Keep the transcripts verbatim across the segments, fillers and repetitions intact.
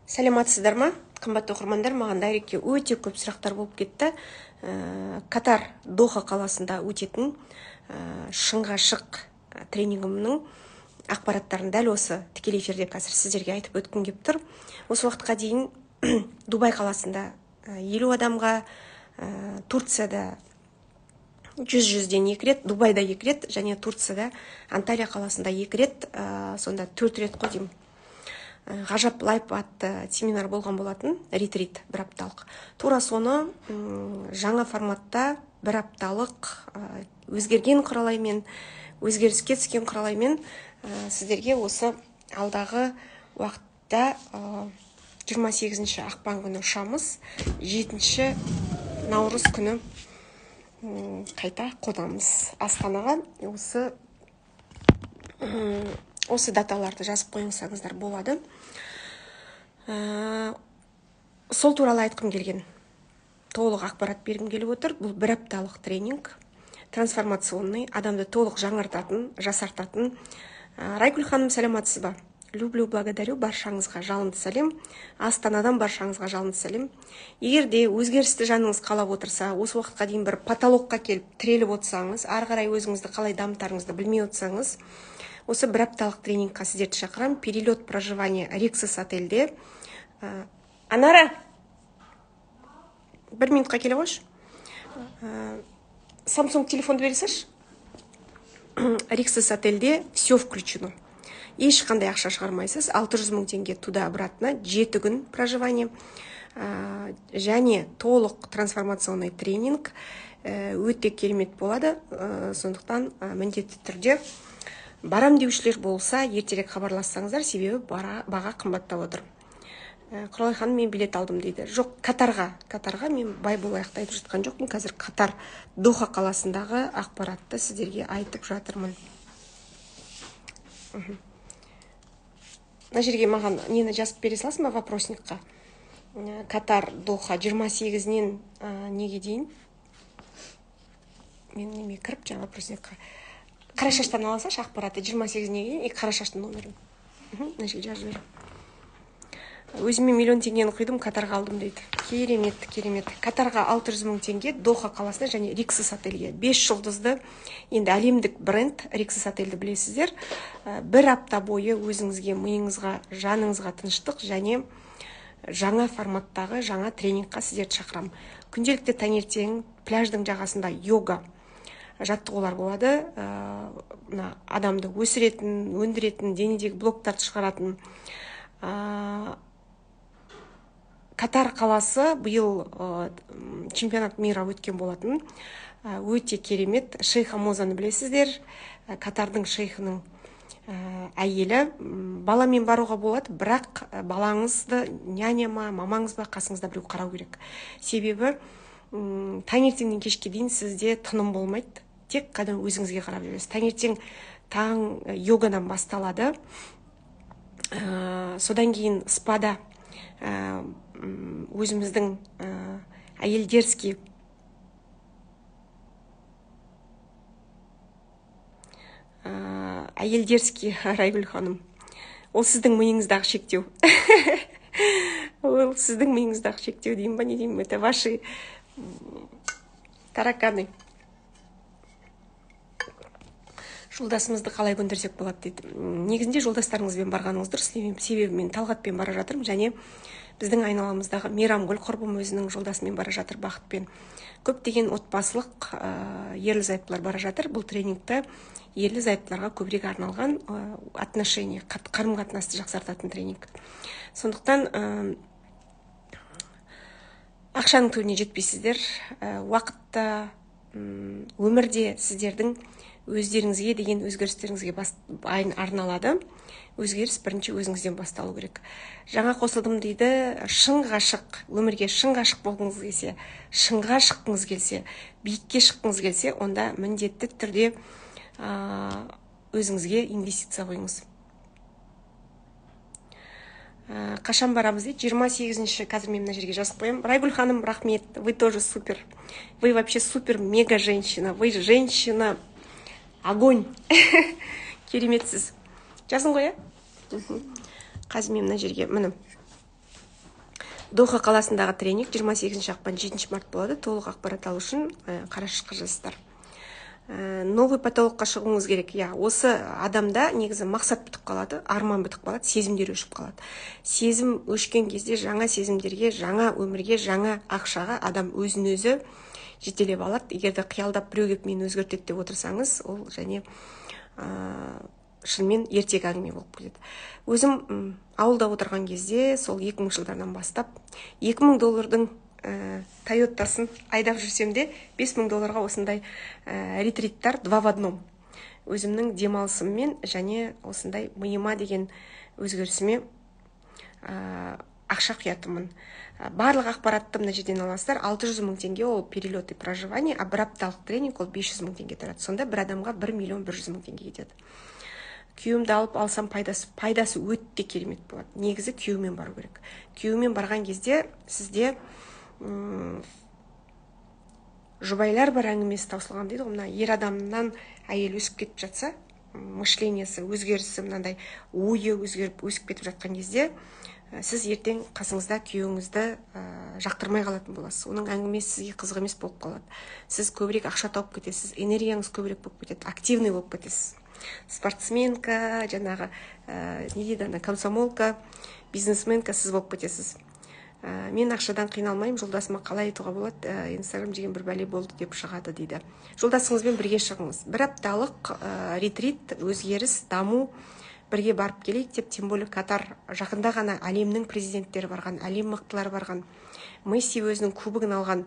Сәлематсыздар ма? Қымбатты оқырмандар, маған дайректке өте көп сұрақтар болып кетті. Ә, Катар Доха қаласында өтетін ә, шыңға шық тренингімнің ақпараттарын дәл осы тікелей эфирде қазір сіздерге айтып өткім келіп тұр. Осы уақытқа дейін Дубай қаласында елу адамға, ә, Турцияда жүз жүзден екі рет, Дубайда екі рет, және Турцияда Анталия қаласында екі рет, ә, сонда төрт рет қой деймін. Ғажап лайф атты семинар болған болатын, ретрит бір апталық. Тура соны жаңа форматта бір апталық өзгерген құралаймен, өзгеріске түскен құралаймен сіздерге осы алдағы уақытта жиырма сегізінші ақпан күні ұшамыз, жетінші наурыз күні қайта қонамыз Астанаға. Осы осы даталарды жазып қойыңыздар болады. Ә, сол туралы айтқым келген, толық ақпарат бергім келіп отыр. Бұл бір апталық тренинг, трансформационный, адамды толық жаңартатын, жасартатын. Ә, Райгүл ханым, сәлематсыз ба? Люблю, благодарю, баршаңызға жалынды сәлем. Астанадан баршаңызға жалынды сәлем. Егер де өзгерісті жаныңыз қалап отырса, осы уақытқа дейін бір потолокқа келіп тіреліп отырсаңыз, ары қарай өзіңізді қалай дамытарыңызды білмей отырсаңыз, осы бір апталық тренингқа сіздерді шақырам. Перелет проживания Риксос отельде. Ә, Анара, бір минутқа келе қойшы. Ә, Samsung телефонды бере салшы. Риксос отельде все включено. Ешқандай ақша шығармайсыз. алты жүз мың теңге туда-обратно, жеті күн проживание. Ә, және толық трансформационный тренинг ә, өте керемет болады. Ә, сондықтан ә, міндетті түрде барам деушілер болса, ертерек хабарлассаңыздар, себебі бара, баға қымбаттап отыр. Ә, Құралай ханым, мен билет алдым дейді. Жоқ, Катарға, Катарға мен бай болайық айтып жатқан жоқпын. Қазір Катар Доха қаласындағы ақпаратты сіздерге айтып жатырмын. Мына жерге маған нені жазып бере саласың ба вопросникқа? Катар Доха жиырма сегізінен ә, неге дейін? Мен неме кіріп жаңа вопросникқа. Қарашаштан аласаш ақпаратты жиырма сегізіне дейін, и Қарашаштың номерін. Мына жерге жазып жіберем. Өзіме миллион теңгені құйдым, Катарға алдым дейді. Керемет, керемет. Катарға алты жүз мың теңге, Доха қаласына және Риксос отельге. бес жұлдызды, енді әлемдік бренд Риксос отельді білесіздер. Бір апта бойы өзіңізге, миыңызға, жаныңызға тыныштық және жаңа форматтағы жаңа тренингқа сіздерді шақырам. Күнделікті таңертең пляждың жағасында йога жаттығулар болады. Ә, адамды өсіретін, өндіретін, денедегі блоктарды шығаратын. Ә, Катар қаласы биыл ә, чемпионат мира өткен болатын. Ә, өте керемет. Шейха Мозаны білесіздер. Ә, Катардың шейхының ә, әйелі. Баламен баруға болады, бірақ балаңызды няня ма, мамаңыз ба, қасыңызда біреу қарау керек. Себебі таңертеңнен кешке дейін сізде тыным болмайды. Тек қана өзіңізге қарап жүресіз. Таңертең таң йогадан басталады. Ә, содан кейін спада ә, өзіміздің ә, әйелдерский ә, әйелдерский Райгүл ханым. Ол сіздің миыңыздағы шектеу. Ол сіздің миыңыздағы шектеу деймін ба, не деймін? Это ваши тараканы. Жолдасымызды қалай көндірсек болады дейді. Негізінде жолдастарыңызбен барғаныңыз дұрыс. Себебі мен Талғатпен бара жатырмын, және біздің айналамыздағы Мейрамгүл құрбым өзінің жолдасымен бара жатыр, Бақытпен. Көптеген отбасылық ә, ерлі-зайыптылар бара жатыр. Бұл тренингті ерлі-зайыптыларға көбірек арналған ә, отношение, қарым-қатынасты жақсартатын тренинг. Сондықтан ә, ақшаның түбіне жетпейсіздер. Ә, уақытта, өмірде сіздердің өздеріңізге деген өзгерістеріңізге арналады. Өзгеріс бірінші өзіңізден басталу керек. Жаңа қосылдым дейді, шыңға шық, өмірге шыңға шық болғыңыз келсе, шыңға шыққыңыз келсе, биікке шыққыңыз келсе, онда міндетті түрде ә, өзіңізге инвестиция қойыңыз. Ә, қашан барамыз дейді? жиырма сегізінші, қазір мен мына жерге жазып қоямын. Райгүл ханым, рахмет, вы тоже супер. Вы вообще супер мега женщина. Вы женщина огонь. Кереметсіз. Жазың ғой, ә? Қазір мен мына жерге, мінім. Доха қаласындағы тренинг жиырма сегізінші ақпан жетінші март болады. Толық ақпарат алу үшін қарашыққа жазсыздар. Новый потолокқа шығуыңыз керек. Я, осы адамда негізі мақсат бітіп қалады, арман бітіп қалады, сезімдер өшіп қалады. Сезім өшкен кезде жаңа сезімдерге, жаңа өмірге, жаңа ақшаға адам өзін өзі жетелеп алады. Егерде қиялдап біреу келіп мені өзгертеді деп отырсаңыз, ол және шынымен ертегі әңгіме болып кетеді. Өзім ауылда отырған кезде, сол екі мың жылдардан бастап, екі мың доллардың Тойотасын айдап жүрсем де, бес мың долларға осындай ретриттар два в одном. Өзімнің демалысыммен және осындай миыма деген өзгерісіме ақша құятынмын. Барлық ақпаратты мына жерден аласыздар. алты жүз мың теңге ол перелет и проживание, а бір апталық тренинг ол бес жүз мың теңге тұрады. Сонда бір адамға бір миллион бір жүз мың теңге кетеді. Күйеуімді алып алсам пайдасы, пайдасы өте керемет болады. Негізі күйеумен бару керек. Күйеумен барған кезде сізде жұбайлар бар әңгімесі таусылған дейді ғой. Мына ер адамнан әйел өсіп кетіп жатса, мышлениясы, өзгерісі, мынандай ойы өзгеріп өсіп кетіп жатқан кезде, сіз ертең қасыңызда күйеуіңізді жақтырмай қалатын боласыз. Оның әңгімесі сізге қызық емес болып қалады. Сіз көбірек ақша тауып кетесіз, энергияңыз көбірек болып кетеді, активный болып кетесіз. Спортсменка, жаңағы не дейді, комсомолка, бизнесменка сіз болып кетесіз. Мен ақшадан қиналмаймын, жолдасыма қалай айтуға болады, инстаграм деген бір бәле болды деп шығады дейді. Жолдасыңызбен бірге шығыңыз. Бір апталық ретрит, өзгеріс, даму, бірге барып келейік деп, тем более Катар жақында ғана әлемнің президенттері барған, әлем мықтылары барған, Месси өзінің кубогын алған,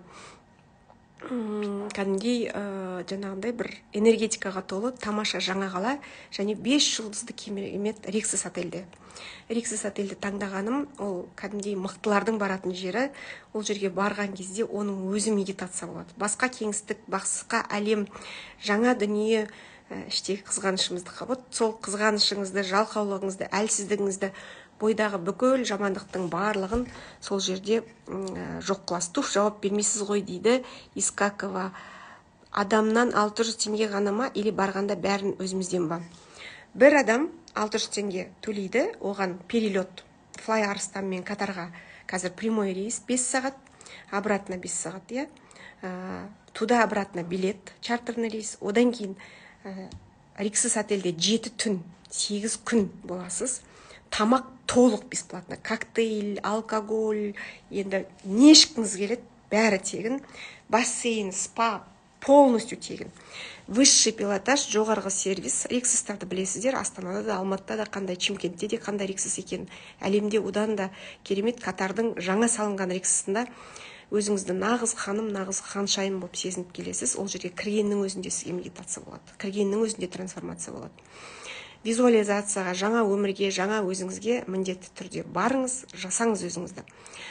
кәдімгідей жаңағындай бір энергетикаға толы тамаша жаңа қала, және бес жұлдызды керемет Риксос отельде. Риксос отельді таңдағаным, ол кәдімгідей мықтылардың баратын жері. Ол жерге барған кезде оның өзі медитация болады. Басқа кеңістік, басқа әлем, жаңа дүние, іштегі қызғанышымызды қабыт, сол қызғанышыңызды, жалқаулығыңызды, әлсіздігіңізді, бойдағы бүкіл жамандықтың барлығын сол жерде жоқ қыласыз. Туф, жауап бермейсіз ғой дейді Искакова. Адамнан алты жүз теңге ғана ма, или барғанда бәрін өзімізден ба? Бір адам алты жүз теңге төлейді, оған перелет Fly Арыстан мен Катарға қазір прямой рейс бес сағат, обратно бес сағат, я. Туда обратно билет, чартерный рейс, одан кейін Риксос отельде жеті түн, сегіз күн боласыз. Тамақ толық бесплатно, коктейль, алкоголь, енді не ішкіңіз келеді, бәрі тегін. Бассейн, спа, полностью тегін. Высший пилотаж, жоғарғы сервис. Риксостарды білесіздер, Астанада да, Алматыда да, қандай, Шымкентте де қандай Риксос екен. Әлемде одан да керемет. Катардың жаңа салынған Риксосында өзіңізді нағыз ханым, нағыз ханшайым болып сезініп келесіз. Ол жерге кіргеннің өзінде сізге медитация болады, кіргеннің өзінде трансформация болады. Визуализацияға, жаңа өмірге, жаңа өзіңізге міндетті түрде барыңыз, жасаңыз өзіңізді.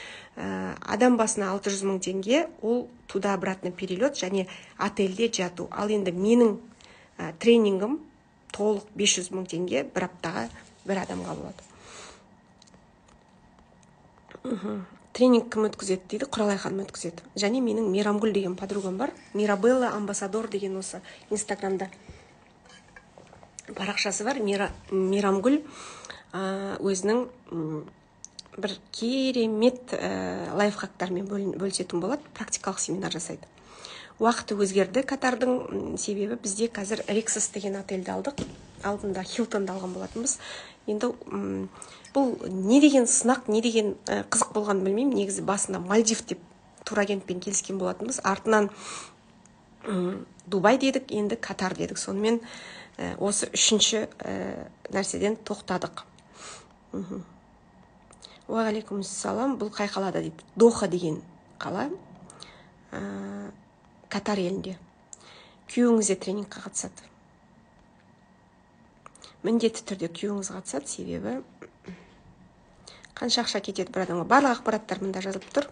Адам басына алты жүз мың теңге, ол туда обратно перелет және отельде жату. Ал енді менің тренингім толық бес жүз мың теңге бір аптаға бір адамға болады. Тренинг кім өткізеді дейді, Құралай ханым өткізеді. Және менің Мейрамгүл деген подругам бар. Мирабелла амбассадор деген осы инстаграмда парақшасы бар. Мейрамгүл өзінің бір керемет лайфхактармен бөлісетін болады, практикалық семинар жасайды. Уақыты өзгерді Катардың, себебі бізде қазір Риксос деген отельді алдық, алдында Хилтонды алған болатынбыз. Енді бұл не деген сынақ, не деген қызық болған білмеймін. Негізі басында Мальдив деп турагентпен келіскен болатынбыз. Артынан Дубай дедік, енді Катар дедік. Сонымен осы үшінші нәрседен тоқтадық. Уағалейкум салам, бұл қай қалада дейді. Доха деген қала, Катар елінде. Күйеуіңізде тренингқа қатысады. Міндетті түрде күйеуіңіз қатысады, себебі қанша ақша кетеді бір адамға. Барлық ақпараттар мында жазылып тұр.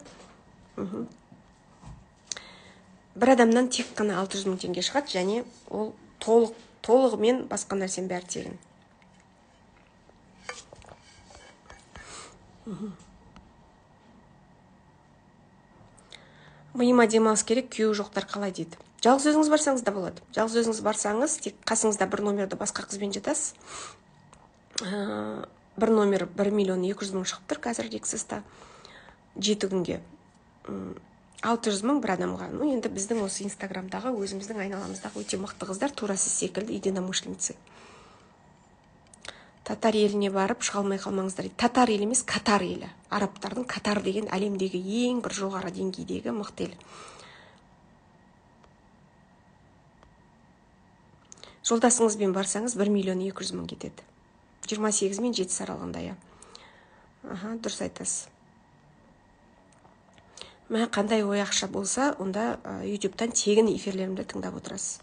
Бір адамнан тек қана алты жүз мың теңге шығады, және ол толық толығымен басқа нәрсен бәрі тегін. Миыма демалыс керек, күйеу жоқтар қалай дейді. Жалғыз өзіңіз барсаңыз да болады. Жалғыз өзіңіз барсаңыз, тек қасыңызда бір номерді басқа қызбен жатасыз. Бір номер бір миллион екі жүз мың шығып тұр қазір Риксоста. жеті күнге алты жүз мың бір адамға. Ну, енді біздің осы инстаграмдағы өзіміздің айналамыздағы өте мықты қыздар, тура сіз секілді единомышленницы. Татар еліне барып шыға алмай қалмаңыздар дейді. Татар елі емес, Катар елі. Арабтардың Катар деген әлемдегі ең бір жоғары деңгейдегі мықты ел. Жолдасыңызбен барсаңыз бір миллион екі жүз мың кетеді. жиырма сегіз мен жетісі аралығында, я. Аха, дұрыс айтасыз. Мә қандай ой ақша болса, онда ютубтан тегін эфирлерімді тыңдап отырасыз.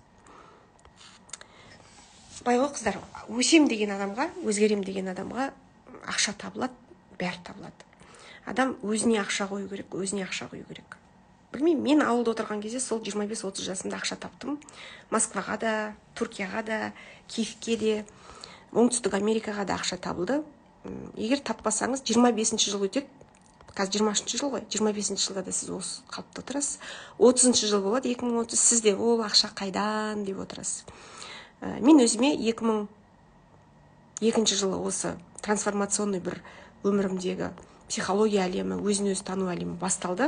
Байғы қыздар, өсем деген адамға, өзгерем деген адамға ақша табылады, бәрі табылады. Адам өзіне ақша қою керек, өзіне ақша қою керек. Білмеймін, мен ауылда отырған кезде сол жиырма бес отыз жасымда ақша таптым. Москваға да, Түркияға да, Киевке де, Оңтүстік Америкаға да ақша табылды. Егер таппасаңыз, жиырма бесінші жыл өтеді. Қазір жиырма үшінші жыл ғой, жиырма бесінші жылда да сіз осы қалыпта отырасыз. отызыншы жыл болады, екі мың отыз, сізде ол ақша қайдан деп отырасыз. Мен өзіме екі мың екінші жылы осы трансформационный бір өмірімдегі психология әлемі, өзін өзі тану әлемі басталды.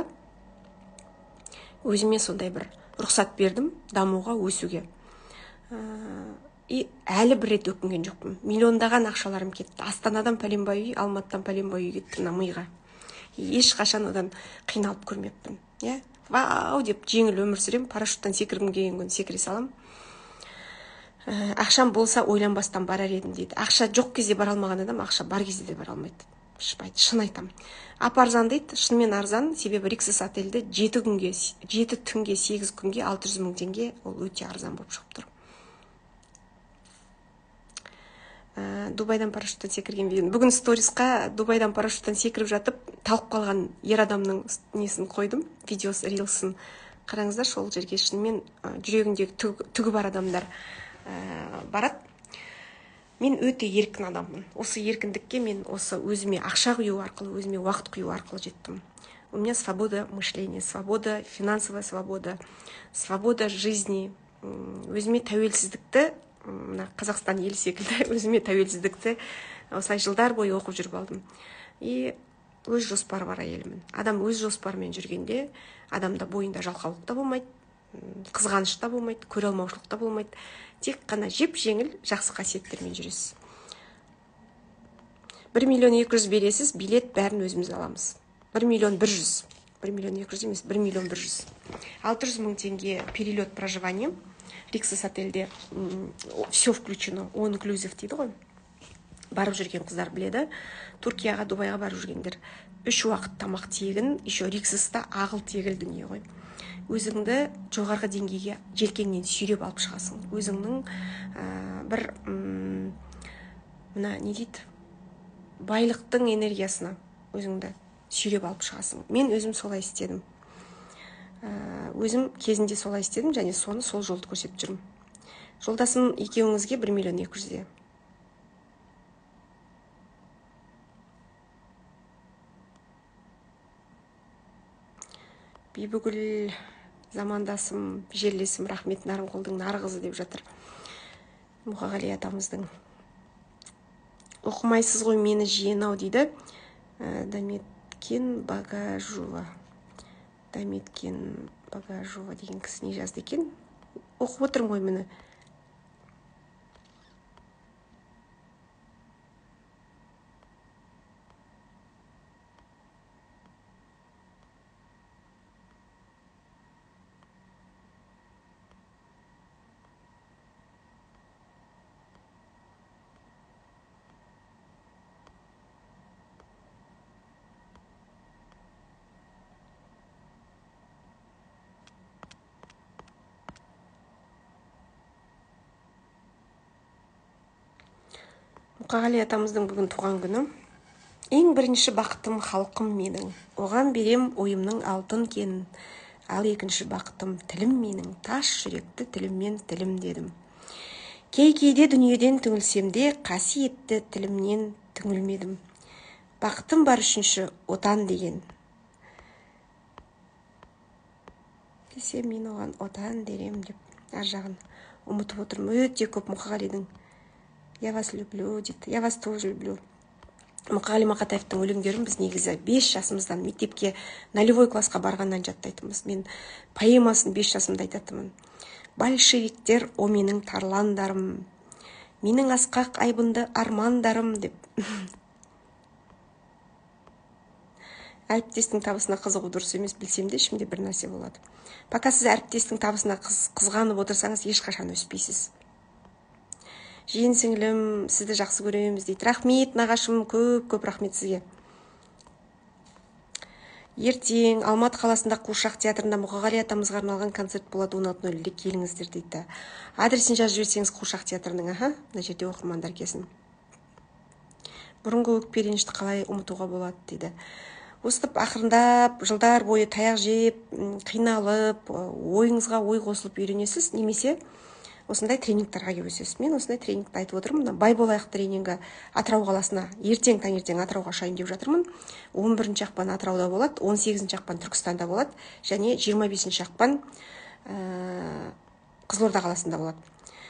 Өзіме сондай бір рұқсат бердім дамуға, өсуге. И әлі бір рет өкінген жоқпын. Миллиондаған ақшаларым кетті. Астанадан пәленбай үй, Алматыдан пәленбай үй кетті мына миға. Ешқашан одан қиналып көрмеппін. Я, вау деп жеңіл өмір сүрем, парашюттан секіргім келген күн секіре салам. Ақшам болса ойланбастан барар едім дейді. Ақша жоқ кезде бара алмаған адам ақша бар кезде де бара алмайды. Шын айтам. Ап арзан дейді, шынымен арзан, себебі Риксос отельде жеті күнге, жеті түнге, сегіз күнге алты жүз мың теңге, ол өте арзан болып шығып тұр. Дубайдан парашюттан секірген видео. Бүгін сторисқа Дубайдан парашюттан секіріп жатып, талып қалған ер адамның несін қойдым, видеосы, рилсын. Қараңыздар, сол жерге шынымен жүрегіндегі түгі бар адамдар барады. Мен өте еркін адаммын. Осы еркіндікке мен осы өзіме ақша құю арқылы, өзіме уақыт құю арқылы жеттім. У меня свобода мышления, свобода, финансовая свобода, свобода жизни. Өзіме тәуелсіздікті, Қазақстан ел секілді, өзіме тәуелсіздікті осылай жылдар бойы оқып жүріп алдым. И өз жоспары бар әйелмін. Адам өз жоспарымен жүргенде, адамда бойында жалқаулық та болмайды, қызғаныш та болмайды, көре алмаушылық та болмайды. Тек қана жеп жеңіл жақсы қасиеттермен жүресіз. бір миллион екі жүз бересіз, билет бәрін өзіміз аламыз. бір миллион бір жүз. бір миллион екі жүз емес, бір миллион бір жүз. алты жүз мың теңге перелет проживание. Риксос отельде все включено, он инклюзив дейді ғой. Барып жүрген қыздар біледі. Түркияға, Дубайға барып жүргендер. Үш уақыт тамақ тегін, еще Риксоста ағыл тегіл дүние ғой. Өзіңді жоғарғы деңгейге желкеңнен сүйреп алып шығасың. Өзіңнің бір мына не дейді, байлықтың энергиясына өзіңді сүйреп алып шығасың. Мен өзім солай істедім. Өзім кезінде солай істедім, және соны сол жолды көрсетіп жүрмін. Жолдасым екеуіңізге бір миллион екі жүзде. Бибігүл замандасым, жерлесім, рахмет, Нарымқұлдың нарғызы деп жатыр. Мұқағали атамыздың. Оқымайсыз ғой мені жиенау дейді. Дәметкен Багажова. Дәметкен Багажова деген кісі не жазды екен. Оқып отырмын ғой мені. Мұқағали атамыздың бүгін туған күні. Ең бірінші бақытым халқым менің, оған берем ойымның алтын кенін. Ал екінші бақытым тілім менің, таш жүректі тіліммен тілім дедім. Кей-кейде дүниеден түңілсемде, қасиетті тілімнен түңілмедім. Бақытым бар үшінші отан деген. Десе мен оған отан дерем деп, ар жағын ұмытып отырмын. Өте көп Мұқағалидың. Я вас люблю, дейді. Я вас тоже люблю. Мұқағали Мақатаевтың өлеңдерін біз негізі бес жасымыздан мектепке нолевой классқа барғаннан жаттайтынбыз. Мен поэмасын бес жасымда айтатынмын. Большевиктер о менің тарландарым, менің асқақ айбынды армандарым деп. Әріптестің табысына қызығу дұрыс емес, білсем де ішімде бір нәрсе болады. Пока сіз әріптестің табысына қыз, қызғанып отырсаңыз, ешқашан өспейсіз. Жиен сіңілім, сізді жақсы көреміз дейді. Рахмет, нағашым, көп-көп рахмет сізге. Ертең Алматы қаласында Қуыршақ театрында Мұқағали атамызға арналған концерт болады, он алты нөл нөлде келіңіздер дейді. Адресін жазып жіберсеңіз Қуыршақ театрының, аха, мына жерде оқырмандар келсін. Бұрынғы өкпе ренішті қалай ұмытуға болады дейді. Өстіп ақырындап жылдар бойы таяқ жеп, қиналып, ойыңызға ой қосылып үйренесіз, немесе осындай тренингтарға келіп өсесіз. Мен осындай тренингті айтып отырмын. Бай болайық тренингі Атырау қаласына ертең таңертең Атырауға шайын деп жатырмын. он бірінші ақпан Атырауда болады, он сегізінші ақпан Түркістанда болады, және жиырма бесінші ақпан ә, Қызылорда қаласында болады.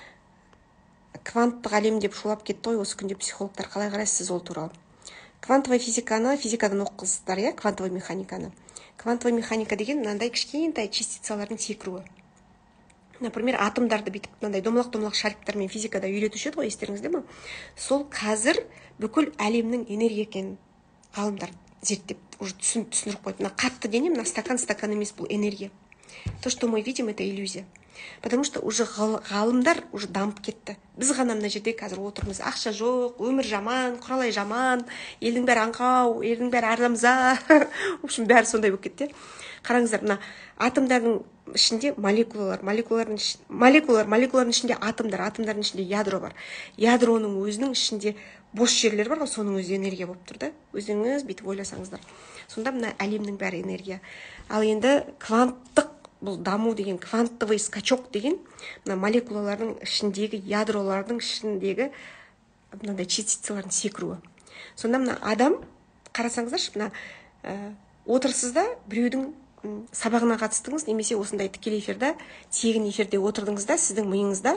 Кванттық әлем деп шулап кетті ғой осы күнде психологтар. Қалай қарайсыз сіз ол туралы? Квантовая физиканы, физикадан оқысыздар, иә, квантовая механиканы. Квантовая механика деген мынандай кішкентай частицалардың секіруі. Например, атомдарды бүйтіп мынандай домалақ-домалақ шариктермен физикада үйретуші еді ғой, естеріңізде ме? Сол қазір бүкіл әлемнің энергия екенін ғалымдар зерттеп уже түсіндіріп қойды. Мына қатты дене, мына стакан стакан емес, бұл энергия. То, что мы видим, это иллюзия. Потому что уже ғалымдар уже дамып кетті. Біз ғана мына жерде қазір отырмыз. Ақша жоқ, өмір жаман, құралай жаман, елдің бәрі аңқау, елдің бәрі арзамза. В общем, бәрі сондай болып кетті. Қараңыздар, мына атомдардың ішінде молекулалар, молекулалардың молекулалар, молекулалардың ішінде атомдар, атомдардың ішінде ядро бар. Ядроның өзінің ішінде бос жерлер бар ғой, соның өзі энергия болып тұр да. Өзіңіз бүйтіп ойласаңыздар. Сонда мына әлемнің бәрі энергия. Ал енді кванттық бұл даму деген, квантовый скачок деген, мына молекулалардың ішіндегі ядролардың ішіндегі мынандай частицалардың секіруі. Сонда мына адам, қарасаңыздаршы, мына ә, отырсызда біреудің сабағына қатыстыңыз, немесе осындай тікелей эфирде, тегін эфирде отырдыңызда, сіздің миыңызда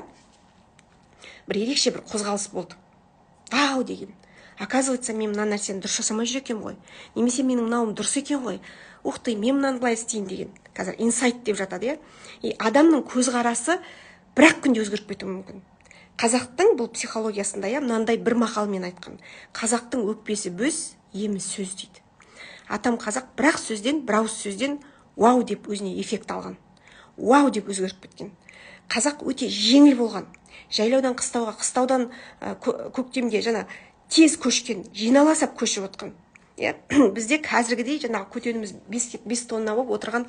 бір ерекше бір қозғалыс болды. Вау деген. Оказывается, мен мына нәрсені дұрыс жасамай жүр екенмін ғой. Немесе менің мынауым дұрыс екен ғой. Ух ты, мен мынаны былай істейін деген. Қазір инсайт деп жатады, иә. И адамның көзқарасы бір-ақ күнде өзгеріп кетуі мүмкін. Қазақтың бұл психологиясында, иә, мынандай бір мақалмен айтқан. Қазақтың өкпесі бөз, емі сөз дейді. Атам қазақ бір-ақ сөзден, бір ауыз сөзден вау деп өзіне эффект алған. Вау деп өзгеріп кеткен. Қазақ өте жеңіл болған. Жайлаудан қыстауға, қыстаудан ә, көктемге жана тез көшкен, жиналасап көшіп отқан. Иә, бізде қазіргідей жаңағы көтеніміз бес тонна болып отырған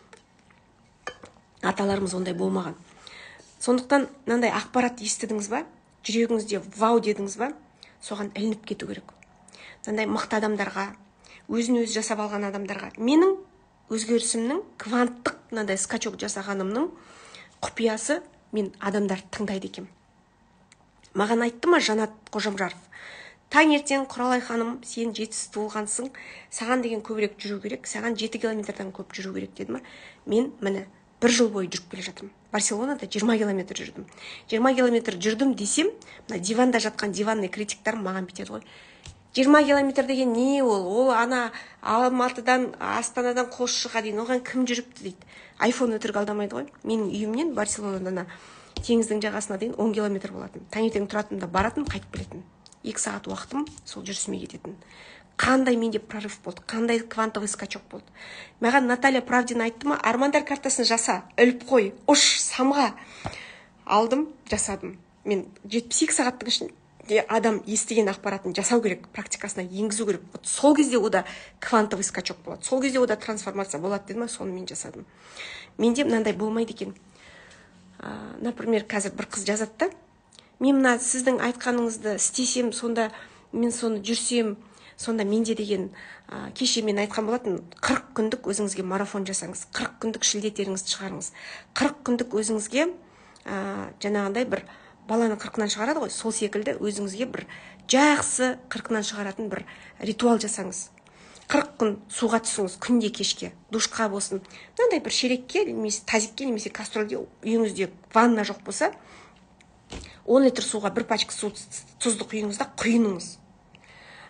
аталарымыз ондай болмаған. Сондықтан мынандай ақпарат естідіңіз ба? Жүрегіңізде вау дедіңіз ба? Соған ілініп кету керек. Мынандай мықты адамдарға, өзін өзі жасап алған адамдарға, менің өзгерісімнің кванттық мынандай скачок жасағанымның құпиясы мен адамдар тыңдайды екем. Маған айтты ма Жанат Қожамжаров? Таңертең Құралай ханым, сен жетісіз туылғансың, саған деген көбірек жүру керек, саған жеті километрден көп жүру керек деді ма? Мен міне бір жыл бойы жүріп келе жатырмын. Барселонада жиырма километр жүрдім. жиырма километр жүрдім десем, мына диванда жатқан диванный критиктарым маған бітеді ғой. жиырма километр деген не ол? Ол ана Алматыдан, Астанадан Қосшыға дейін оған кім жүріпті дейді. Айфон өтірік алдамайды ғой. Менің үйімнен Барселонадан теңіздің жағасына дейін он километр болатын. Таңертең тұратынымда баратын, қайтып келетін. екі сағат уақытым сол жүрісіме кететін. Қандай менде прорыв болды, қандай квантовый скачок болды. Маған Наталья Правдина айтты ма, армандар картасын жаса, іліп қой, ұш, самға. Алдым, жасадым. Мен жетпіс екі сағаттың ішінде адам естіген ақпаратын жасау керек, практикасына енгізу керек. Сол кезде ода квантовый скачок болады. Сол кезде ода трансформация болады деді ма, соны мен жасадым. Менде мынандай болмайды екен. А, например, қазір бір қыз жазады да, мен мына сіздің айтқаныңызды істесем, сонда мен соны жүрсем, сонда менде деген ә, кеше мен айтқан болатын, қырық күндік өзіңізге марафон жасаңыз, қырық күндік шілдетеріңізді шығарыңыз, қырық күндік өзіңізге ә, жаңағындай бір баланы қырқынан шығарады ғой, сол секілді өзіңізге бір жақсы қырқынан шығаратын бір ритуал жасаңыз. қырық күн суға түсіңіз, күнде кешке, душқа болсын. Мынандай бір шелекке, немесе тазикке, немесе кастрөлге, үйіңізде ванна жоқ болса, он литр суға бір пачка су тұзды құйыңыз да құйыныңыз.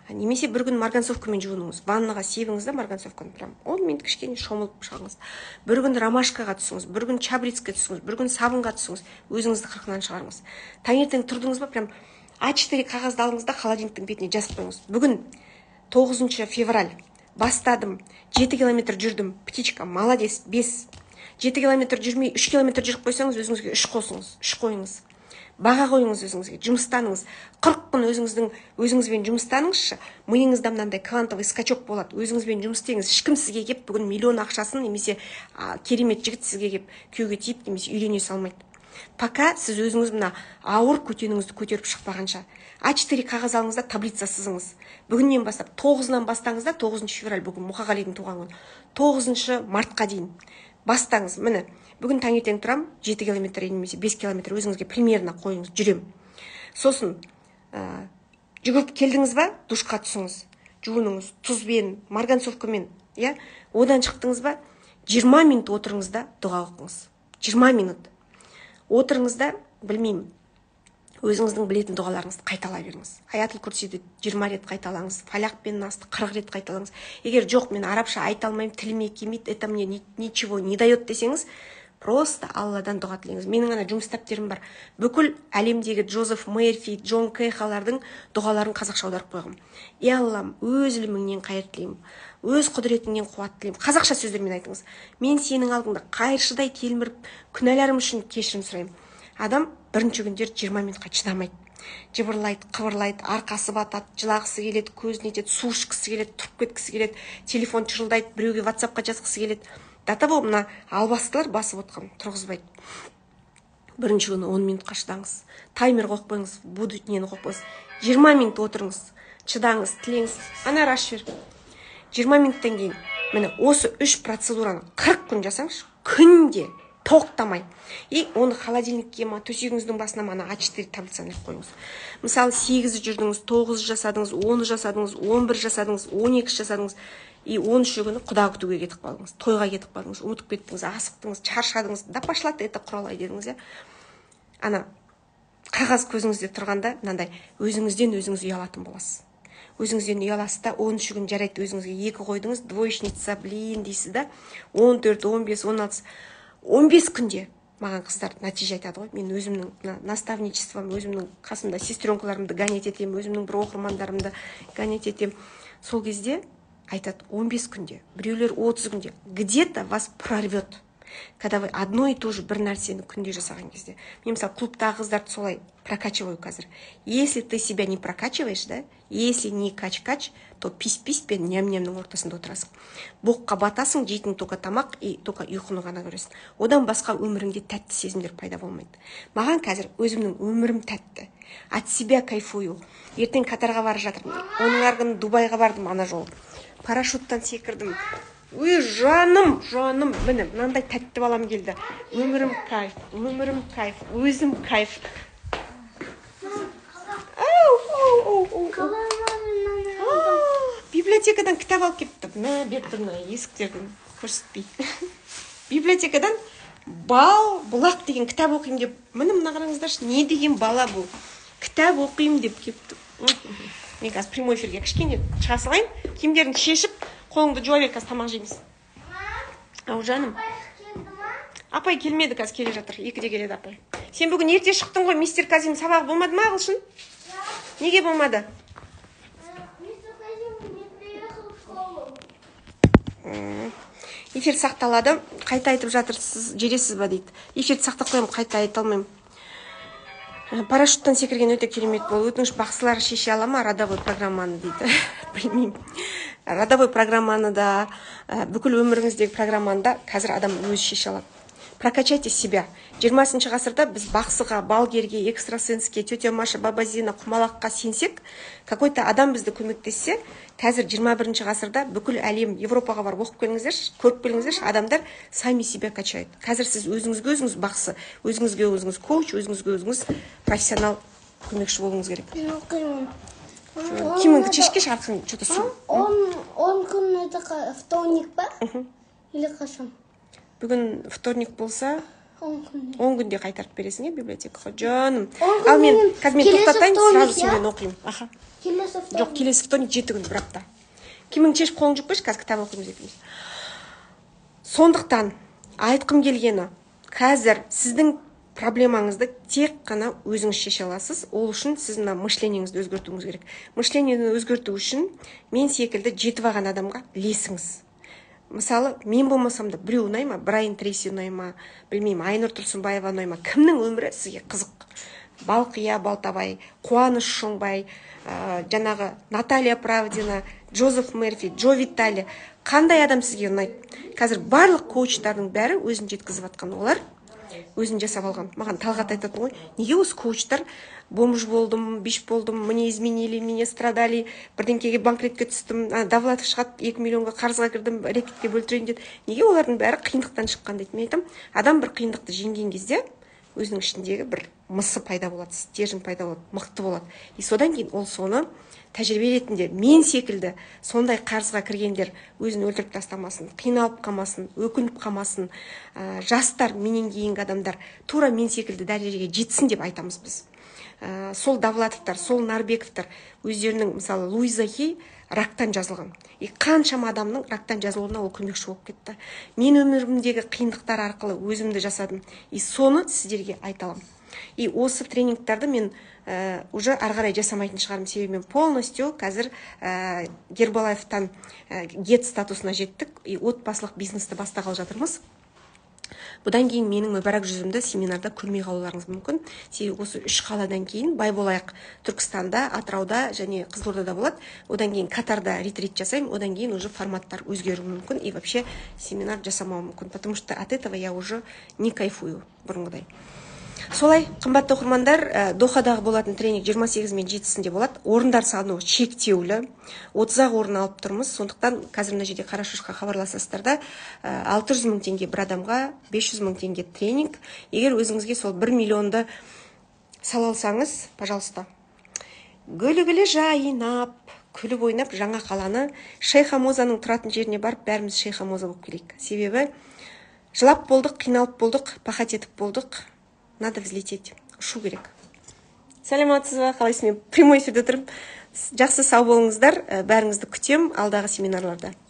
Немесе бір күн марганцовкамен жуыныңыз, ваннаға себіңіз да марганцовканы, прям он минут кішкене шомылып шығыңыз. Бір күн ромашкаға түсіңіз, бір күн чабрицке түсіңіз, бір күн сабынға түсіңіз, өзіңізді қырқынан шығарыңыз. Таңертең тұрдыңыз ба, прям а четыре қағазды алыңыз да холодильниктің бетіне жазып қойыңыз. Бүгін тоғызыншы февраль, бастадым, жеті километр жүрдім, птичка, молодец, бес. жеті километр жүрмей, үш километр жүріп қойсаңыз, өзіңізге үш қосыңыз, үш қойыңыз. Баға қойыңыз өзіңізге, жұмыстаныңыз. қырық күн өзіңіздің өзіңізбен жұмыстаныңызшы, миыңызда мынандай квантовый скачок болады. Өзіңізбен жұмыс істеңіз. Ешкім сізге кеп бүгін миллион ақшасын немесе керемет жігіт сізге кеп күйеуге тиіп немесе үйлене салмайды. Пока сіз өзіңіз мына ауыр көтеніңізді көтеріп шықпағанша. а четыре қағаз алыңыз да таблица сызыңыз. Бүгіннен бастап тоғызынан бастаңыз да, тоғызыншы февраль бүгін Мұқағалидың туған күні. тоғызыншы мартқа дейін бастаңыз. Міне, бүгін таңертең тұрам, жеті километр немесе бес километр өзіңізге примерно қойыңыз, жүрем. Сосын ә, жүгіріп келдіңіз ба, душқа түсіңіз, жуыныңыз, тұзбен, марганцовкамен, иә? Одан шықтыңыз ба, жиырма минут отырыңыз да дұға оқыңыз. жиырма минут. Отырыңыз да, білмеймін, өзіңіздің білетін дұғаларыңызды қайталай беріңіз. Аятыл курсиді жиырма рет қайталаңыз, фалақ пен насты қырық рет қайталаңыз. Егер жоқ, мен арабша айта алмаймын, тіліме келмейді, это мне ничего не дает десеңіз, просто Алладан дұға тілеңіз. Менің ана жұмыс кітаптерім бар. Бүкіл әлемдегі Джозеф Мерфи, Джон Кейхалардың дұғаларын қазақша аударып қойғым. Ей Аллам, өз іліміңнен қайыр тілеймін, өз құдіретіңнен қуат тілеймін. Қазақша сөздермен айтыңыз. Мен сенің алдыңда қайыршыдай телміріп, күнәларым үшін кешірім сұраймын. Адам бірінші күндер жиырма минутқа шыдамайды. Жыбырлайды, қыбырлайды, арқасы батады, жылағысы келеді, көзін етеді, су ішкісі келеді, тұрып кеткісі келеді, телефон чырылдайды, біреуге WhatsAppқа жазғысы келеді. До того мына албастылар басып отқан, тұрғызбайды. Бірінші күні он минутқа шыдаңыз. Таймер қойып қойыңыз, будильнені қойып қойыңыз. жиырма минут отырыңыз, шыдаңыз, тілеңіз. Ана раш бер. жиырма минуттан кейін міне осы үш процедураны қырық күн жасаңыз, күнде тоқтамай. И оны холодильникке ма, төсегіңіздің басына ма а четыре таблицаны қойыңыз. Мысалы, сегіз жүрдіңіз, тоғыз жасадыңыз, он жасадыңыз, он бір жасадыңыз, он екі жасадыңыз. И он үші күні құда күтуге кетіп қалдыңыз, тойға кетіп қалдыңыз, ұмытып кеттіңіз, асықтыңыз, чаршадыңыз, да пошлаты это құралай дедіңіз, иә. Ана қағаз көзіңізде тұрғанда, мынандай өзіңізден өзіңіз ұялатын боласыз. Өзіңізден ұяласыз да, он үші күн жарайды, өзіңізге екі қойдыңыз, двоечница, блин дейсіз да, он төрт, он бес, он алты, он бес күнде маған қыздар нәтиже айтады ғой. Мен өзімнің наставничеством, өзімнің қасымда сестренкаларымды гонять етем, өзімнің бір оқырмандарымды гонять етем. Сол кезде айтады, он бес күнде, біреулер отыз күнде, где-то вас прорвет. Когда вы одно и то же бір нәрсені күнде жасаған кезде. Мен мысалы клубтағы қыздарды солай прокачиваю қазір. Если ты себя не прокачиваешь, да, если не кач-кач, то пись-пись пен ням-нямның ортасында отырасың. Боққа батасың, жейтін только тамақ и только ұйқыны ғана көресің. Одан басқа өміріңде тәтті сезімдер пайда болмайды. Маған қазір өзімнің өмірім тәтті. От себя кайфую. Ертең Катарға барып жатырмын. Оның арғын Дубайға бардым ана жол. Парашюттан секірдім. Ой, жаным, жаным, міне, мынандай тәтті балам келді. Өмірім кайф, өмірім кайф, өзім кайф. Библиотекадан кітап алып кепті. Мә, беріп тұрмын, есіктерден көрсетпей. Библиотекадан бал, бұлақ деген кітап оқимын деп. Міне, мына қараңыздаршы, не деген бала бұл? Кітап оқимын деп кепті. Мен қазір прямой эфирге кішкене шыға салайын, киімдерін шешіп, қолыңды жуа бер, қазір тамақ жейміз. Ау жаным. Апай келмеді, қазір келе жатыр. Екіде келеді апай. Сен бүгін ерте шықтың ғой, мистер Казим сабағы болмады ма ағылшын? Неге болмады? Мистер Казим не приехал в школу. Эфир сақталады. Қайта айтып жатырсыз, жересіз ба дейді. Эфирді сақтап қоямын, қайта айта алмаймын. Парашюттан секірген өте керемет бол. Өтініш бақсылар шеше ала ма родовой программаны дейді. Білмеймін. Родовой программаны да, бүкіл өміріңіздегі программаны да қазір адам өзі шеше алады. Прокачайте себя. жиырмасыншы ғасырда біз бақсыға, балгерге, экстрасенске, тетя Маша, баба Зина, құмалаққа сенсек, какой-то адам бізді көмектессе, қазір жиырма бірінші ғасырда бүкіл әлем, Европаға барып оқып келіңіздерші, көріп келіңіздерші, адамдар сами себя качают. Қазір сіз өзіңізге өзіңіз бақсы, өзіңізге өзіңіз коуч, өзіңізге өзіңіз профессионал көмекші болуыңыз керек. Киміңді чешке шарқын, что-то су. Он күн это вторник ба? Или қашан? Бүгін вторник болса, он күнде қайтарып бересің, е, библиотекаға, жаным. Ал мен қазір мен тоқтатайын, сразу сенен оқимын. Аха. Жоқ, келесі вторник жеті күн, бір апта. Кимің шешіп қолың жүк қойшы, қазір кітап оқимыз екеуміз. Сондықтан айтқым келгені, қазір сіздің проблемаңызды тек қана өзіңіз шеше аласыз. Ол үшін сіз мына мышлениеңізді өзгертуіңіз керек. Мышлениені өзгерту үшін мен секілді жетіп алған адамға ілесіңіз. Мысалы, мен болмасам да біреу ұнай ма, Брайан Трейси ұнай ма, білмеймін, Айнұр Тұрсынбаева ұнай ма, кімнің өмірі сізге қызық? Балқия Балтабай, Қуаныш Шоңбай, ә, жаңағы Наталья Правдина, Джозеф Мерфи, Джо Витали, қандай адам сізге ұнайды? Қазір барлық коучтардың бәрі өзін жеткізіп атқан, олар өзін жасап алған. Маған Талғат айтатын ғой, неге осы коучтар бомж болдым, биш болдым, мне изменили, мне страдали, бірдеңкеге банкретке түстім, Давлатов шығады, екі миллионға қарызға кірдім, рекетке бөлтірейін деді. Неге олардың бәрі қиындықтан шыққан дейді. Мен айтам, адам бір қиындықты жеңген кезде өзінің ішіндегі бір мысы пайда болады, стержень пайда болады, мықты болады. И содан кейін ол соны тәжірибе ретінде мен секілді сондай қарызға кіргендер өзін өлтіріп тастамасын, қиналып қалмасын, өкініп қалмасын, ә, жастар, менен кейінгі адамдар тура мен секілді дәрежеге жетсін деп айтамыз біз. Ә, сол Давлатовтар, сол Нарбековтар өздерінің, мысалы, Луиза Хей рактан жазылған. И қаншама адамның рактан жазылуына ол көмекші болып кетті. Мен өмірімдегі қиындықтар арқылы өзімді жасадым. И соны сіздерге айталам. И осы тренингтарды мен ә, уже арғарай жасамайтын шығарым, себебі мен полностью қазір ә, Гербалаевтан ә, гет статусына жеттік. И отбасылық бизнесті бастағалы жатырмыз. Бұдан кейін менің мүбәрак жүзімді семинарда көрмей қалуларыңыз мүмкін. Себебі осы үш қаладан кейін Байболайық Түркістанда, Атырауда және Қызылордада болады. Одан кейін Катарда ретрит жасаймын, одан кейін уже форматтар өзгеруі мүмкін и вообще семинар жасамауы мүмкін, потому что от этого я уже не кайфую бұрынғыдай. Солай, қымбатты оқырмандар, Дохадағы болатын тренинг жиырма сегізі мен жетісінде болады. Орындар саны шектеулі. отызға орын алып тұрмыз. Сондықтан қазір мына жерде Қарашашқа хабарласасыздар да, алты жүз мың теңге бір адамға, бес жүз мың теңге тренинг. Егер өзіңізге сол бір миллионды сала алсаңыз, пожалуйста. Гүлі-гүлі жайнап, күліп ойнап жаңа қаланы, Шейхамозаның тұратын жеріне барып, бәріміз Шейхамоза болып келейік. Себебі жылап болдық, қиналып болдық, пахат етіп болдық. Надо взлететь. Ұшу керек. Сәлеметсіз бе? Қалайсыз? Мен прямой эфирде тұрып, жақсы сау болыңыздар. Бәріңізді күтем алдағы семинарларда.